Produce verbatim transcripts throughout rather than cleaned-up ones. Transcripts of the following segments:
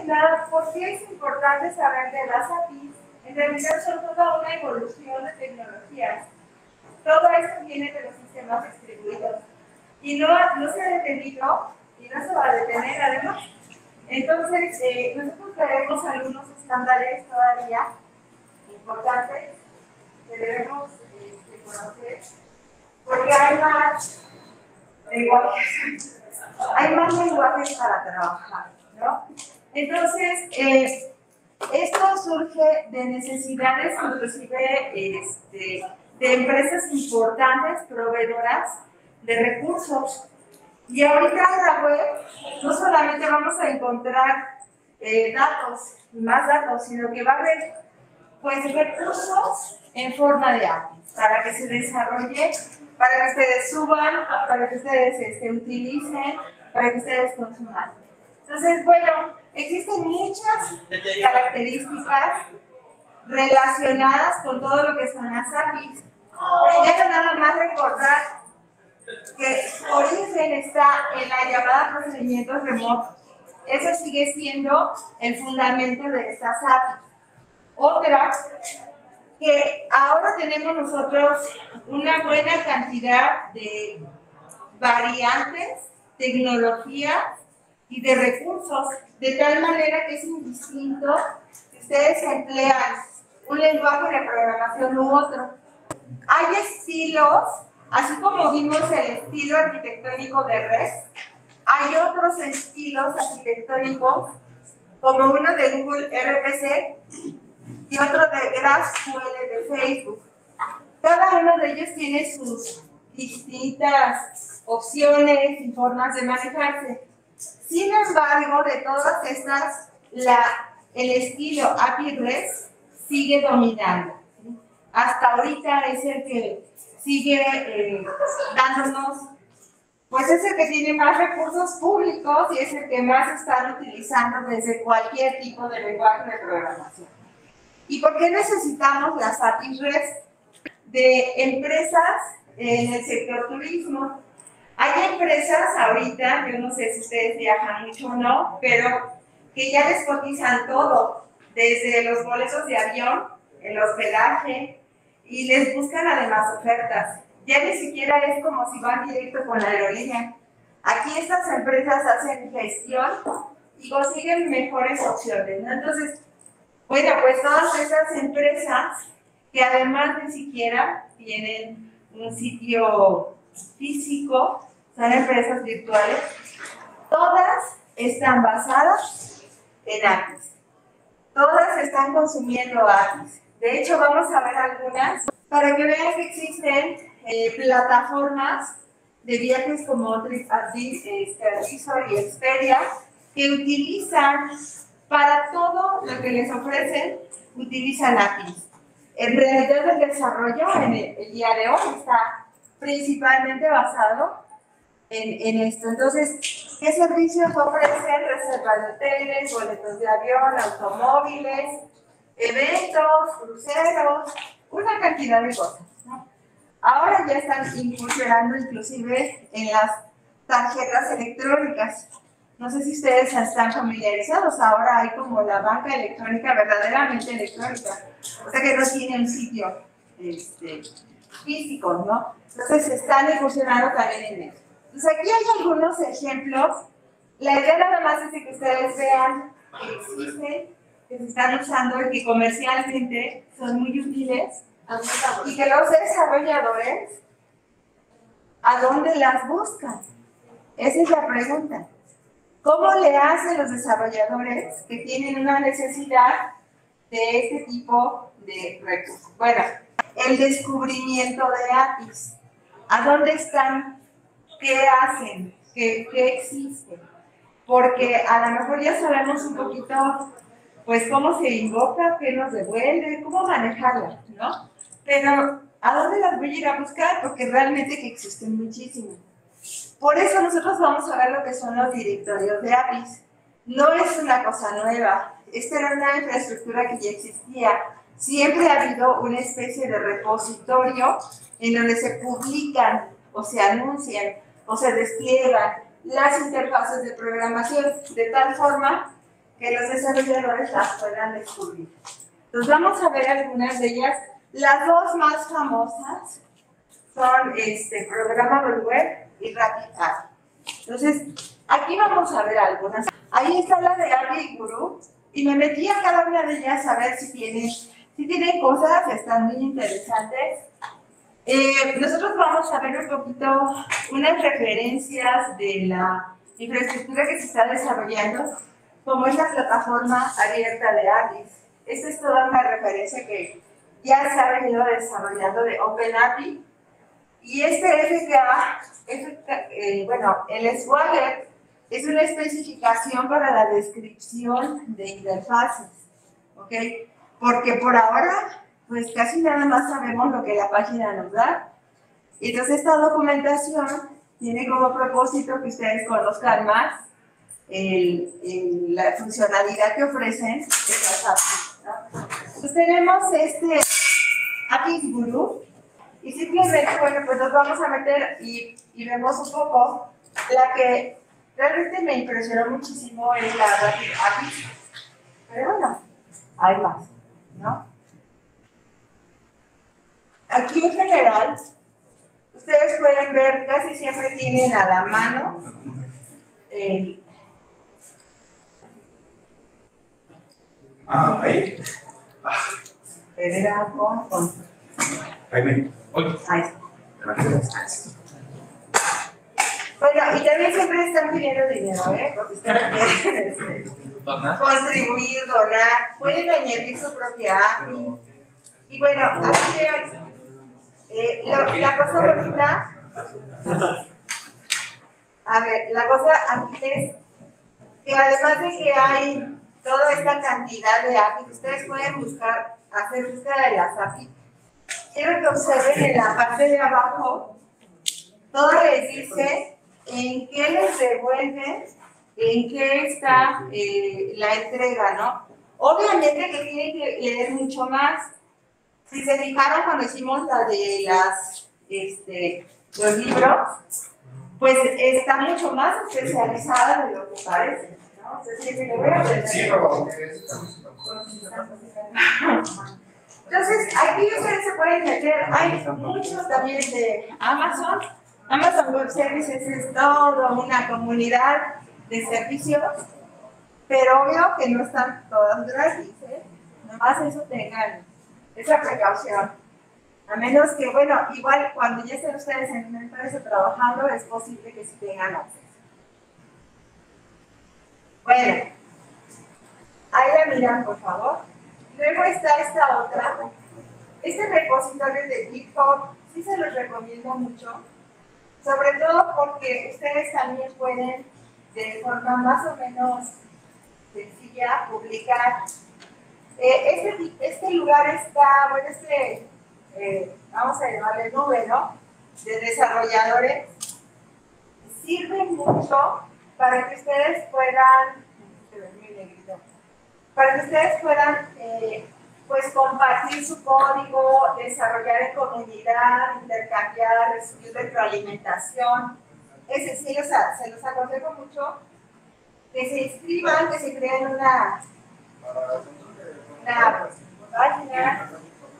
nada, ¿por qué es importante saber de las A P Is? En realidad son toda una evolución de tecnologías. Todo esto viene de los sistemas distribuidos. Y no, no se ha detenido y no se va a detener además. Entonces, eh, nosotros tenemos algunos estándares todavía importantes que debemos este, conocer, porque hay más lenguajes, hay más lenguajes para trabajar, ¿no? Entonces, eh, esto surge de necesidades inclusive este, de empresas importantes, proveedoras de recursos. Y ahorita en la web no solamente vamos a encontrar eh, datos, más datos, sino que va a haber pues, recursos en forma de A P I para que se desarrolle, para que ustedes suban, para que ustedes este, utilicen, para que ustedes consuman. Entonces, bueno, existen muchas características relacionadas con todo lo que son las A P Is. Quiero nada más recordar que su origen está en la llamada procedimientos remotos. Eso sigue siendo el fundamento de estas A P Is. Otra, que ahora tenemos nosotros una buena cantidad de variantes, tecnologías y de recursos, de tal manera que es indistinto si ustedes emplean un lenguaje de programación u otro. Hay estilos, así como vimos el estilo arquitectónico de REST, hay otros estilos arquitectónicos, como uno de Google R P C y otro de GraphQL de Facebook. Cada uno de ellos tiene sus distintas opciones y formas de manejarse. Sin embargo, de todas estas, la, el estilo A P I REST sigue dominando. Hasta ahorita es el que sigue eh, dándonos, pues es el que tiene más recursos públicos y es el que más están utilizando desde cualquier tipo de lenguaje de programación. ¿Y por qué necesitamos las A P I REST? De empresas en el sector turismo. Hay empresas ahorita, yo no sé si ustedes viajan mucho o no, pero que ya les cotizan todo, desde los boletos de avión, el hospedaje, y les buscan además ofertas. Ya ni siquiera es como si van directo con la aerolínea. Aquí estas empresas hacen gestión y consiguen mejores opciones, ¿no? Entonces, bueno, pues todas esas empresas que además ni siquiera tienen un sitio físico, son empresas virtuales, todas están basadas en A P Is. Todas están consumiendo A P Is. De hecho, vamos a ver algunas para que vean que existen eh, plataformas de viajes como TripAdvisor y Expedia que utilizan para todo lo que les ofrecen, utilizan A P Is. En realidad el desarrollo en el, el día de hoy está principalmente basado en, en esto. Entonces, ¿qué servicios ofrecen? Reservas de hoteles, boletos de avión, automóviles, eventos, cruceros, una cantidad de cosas, ¿no? Ahora ya están incursionando inclusive en las tarjetas electrónicas. No sé si ustedes están familiarizados, ahora hay como la banca electrónica verdaderamente electrónica, o sea que no tiene un sitio este, físico, ¿no? Entonces están incursionando también en eso. Entonces aquí hay algunos ejemplos. La idea nada más es que ustedes vean que existen, que se están usando y que comercialmente son muy útiles y que los desarrolladores, ¿a dónde las buscan? Esa es la pregunta. ¿Cómo le hacen los desarrolladores que tienen una necesidad de este tipo de recursos? Bueno, el descubrimiento de A P Is. ¿A dónde están? ¿Qué hacen? ¿Qué, qué existe? Porque a lo mejor ya sabemos un poquito, pues, cómo se invoca, qué nos devuelve, cómo manejarla, ¿no? Pero, ¿a dónde las voy a ir a buscar? Porque realmente que existen muchísimos. Por eso nosotros vamos a ver lo que son los directorios de A P Is. No es una cosa nueva. Esta era una infraestructura que ya existía. Siempre ha habido una especie de repositorio en donde se publican o se anuncian o se despliegan las interfaces de programación de tal forma que los desarrolladores las puedan descubrir. Entonces vamos a ver algunas de ellas. Las dos más famosas son este, Programable Web y RapidAPI. Entonces, aquí vamos a ver algunas. Ahí está la de API Guru y me metí a cada una de ellas a ver si tiene, si tiene cosas, están muy interesantes. Eh, nosotros vamos a ver un poquito unas referencias de la infraestructura que se está desarrollando, como es la plataforma abierta de A P Is. Esta es toda una referencia que ya se ha venido desarrollando de OpenAPI. Y este F K A, F K A eh, bueno, el Swagger es una especificación para la descripción de interfaces, ¿ok? Porque por ahora, pues casi nada más sabemos lo que la página nos da. Y entonces esta documentación tiene como propósito que ustedes conozcan más el, el, la funcionalidad que ofrecen estas A P Is, ¿no? Entonces tenemos este A P I Guru. Y simplemente, bueno, pues nos vamos a meter y, y vemos un poco. La que realmente me impresionó muchísimo es la RapidAPI. Pero bueno, hay más, ¿no? Aquí en general, ustedes pueden ver, casi siempre tienen a la mano el... Ah, ahí. Era con... con... Ahí me. Ahí está. Bueno, y también siempre están pidiendo dinero, ¿eh? Porque ustedes quieren este, contribuir, donar, pueden añadir su propia A P I. Y bueno, aquí eh, lo, la cosa bonita, a ver, la cosa aquí es que además de que hay toda esta cantidad de A P I, ustedes pueden buscar, hacer búsqueda de las A P I. Quiero que observen en la parte de abajo, todo les dice en qué les devuelven, en qué está eh, la entrega, ¿no? Obviamente que tienen que leer mucho más. Si se fijaron cuando hicimos la de las, este, los libros, pues está mucho más especializada de lo que parece, ¿no? Es decir, me lo voy a aprender. Entonces, aquí ustedes se pueden meter, hay muchos también de Amazon. Amazon Web Services es toda una comunidad de servicios, pero obvio que no están todas gratis, ¿eh? Nomás eso tengan, esa precaución. A menos que, bueno, igual cuando ya estén ustedes en una empresa trabajando, es posible que sí tengan acceso. Bueno, ahí la miran, por favor. Luego está esta otra. Este repositorio de GitHub, sí se los recomiendo mucho, sobre todo porque ustedes también pueden, de forma más o menos sencilla, publicar. Eh, este, este lugar está, bueno, este, eh, vamos a llamarle nube, ¿no? De desarrolladores, sirve mucho para que ustedes puedan, para que ustedes puedan eh, pues compartir su código, desarrollar en comunidad, intercambiar, recibir retroalimentación. Es decir, o sea, se los aconsejo mucho que se inscriban, que se creen una, una página.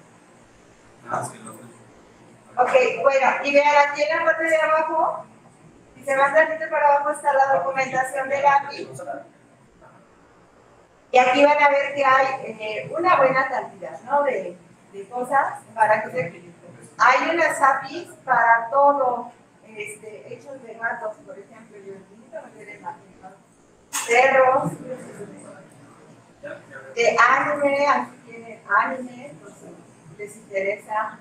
Ok, bueno, y vean aquí en la parte de abajo, si se van tantito para abajo está la documentación del A P I. Y aquí van a ver que hay eh, una buena cantidad, ¿no? de, de cosas para que se... Hay unas A P Is para todo, este, hechos de gatos, por ejemplo, yo no me quiero imaginar. Perros, de anime, aquí tienen anime, pues si les interesa.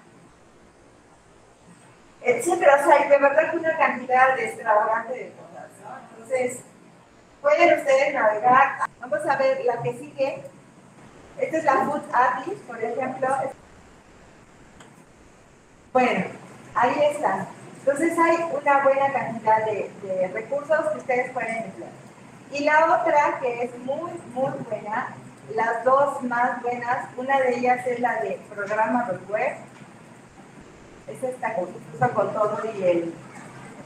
Etcétera, o sea, hay de verdad una cantidad de extravagante de cosas, ¿no? Entonces, pueden ustedes navegar. Vamos a ver la que sigue. Esta es la Food A P I, por ejemplo. Bueno, ahí está. Entonces hay una buena cantidad de, de recursos que ustedes pueden emplear. Y la otra que es muy, muy buena, las dos más buenas, una de ellas es la de Programable Web. Es esta que se usa con todo y el,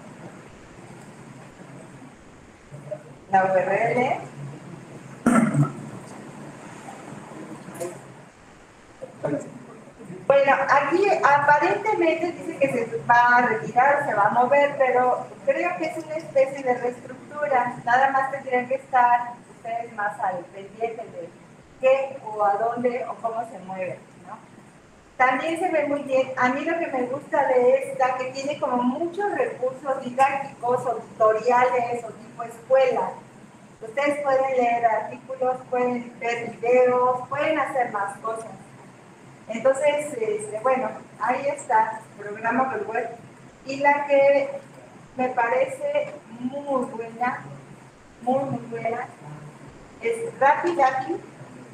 la U R L. Bueno, aquí aparentemente dice que se va a retirar, se va a mover, pero creo que es una especie de reestructura. Nada más tendrían que estar ustedes más al pendiente de qué o a dónde o cómo se mueve, ¿no? También se ve muy bien. A mí lo que me gusta de esta, que tiene como muchos recursos didácticos o tutoriales o tipo escuela. Ustedes pueden leer artículos, pueden ver videos, pueden hacer más cosas. Entonces, este, bueno, ahí está, programa por web. Y la que me parece muy buena, muy, muy buena, es Rapid A P I.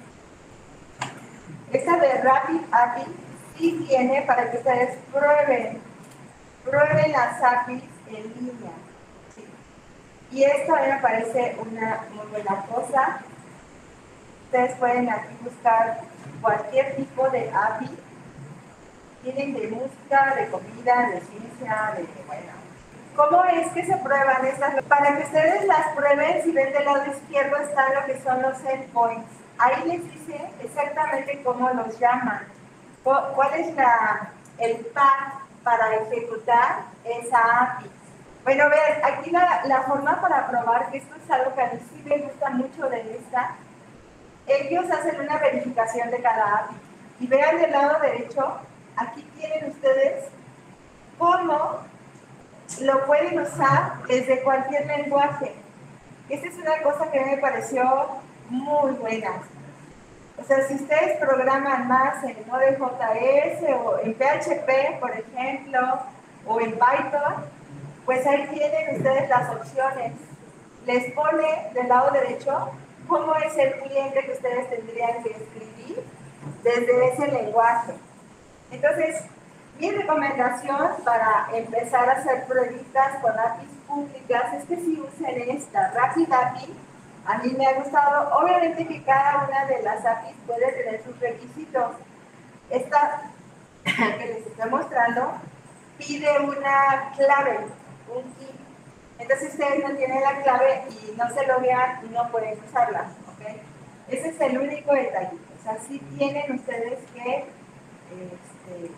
Esta de Rapid A P I sí tiene para que ustedes prueben, prueben las A P Is en línea. ¿Sí? Y esto a mí me parece una muy buena cosa. Ustedes pueden aquí buscar cualquier tipo de A P I. Tienen de música, de comida, de ciencia, de bueno. ¿Cómo es que se prueban estas? Para que ustedes las prueben, si ven del lado izquierdo están lo que son los endpoints. Ahí les dice exactamente cómo los llaman. ¿Cuál es la, el path para ejecutar esa A P I? Bueno, vean, aquí la, la forma para probar, que esto es algo que a mí sí me gusta mucho de esta. Ellos hacen una verificación de cada A P I. Y vean del lado derecho, aquí tienen ustedes cómo lo pueden usar desde cualquier lenguaje. Esta es una cosa que me pareció muy buena. O sea, si ustedes programan más en Node J S o en P H P, por ejemplo, o en Python, pues ahí tienen ustedes las opciones. Les pone del lado derecho cómo es el cliente que ustedes tendrían que escribir desde ese lenguaje. Entonces, mi recomendación para empezar a hacer pruebas con A P Is públicas es que si usen esta Rapid A P I. A mí me ha gustado. Obviamente que cada una de las A P Is puede tener sus requisitos. Esta que les estoy mostrando pide una clave, un key. Entonces ustedes no tienen la clave y no se loguean y no pueden usarla, ¿ok? Ese es el único detalle. O sea, sí tienen ustedes que, este,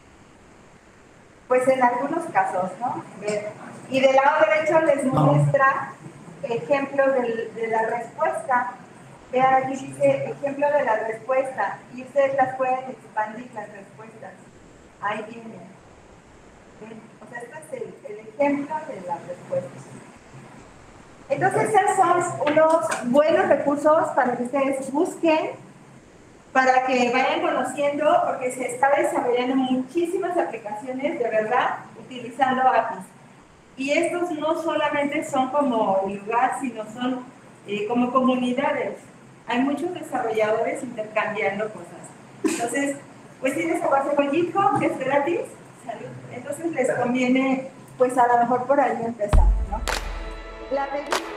pues en algunos casos, ¿no? Ver. Y del lado derecho les muestra ejemplo de, de la respuesta. Vean, aquí dice ejemplo de la respuesta y ustedes las pueden expandir las respuestas. Ahí tienen. O sea, este es el, el ejemplo de las respuestas. Entonces, esos son unos buenos recursos para que ustedes busquen, para que vayan conociendo, porque se está desarrollando muchísimas aplicaciones, de verdad, utilizando A P Is. Y estos no solamente son como lugar, sino son eh, como comunidades. Hay muchos desarrolladores intercambiando cosas. Entonces, pues tienes a base con GitHub, que es gratis. Salud. Entonces les conviene, pues a lo mejor por ahí empezar, ¿no? La revista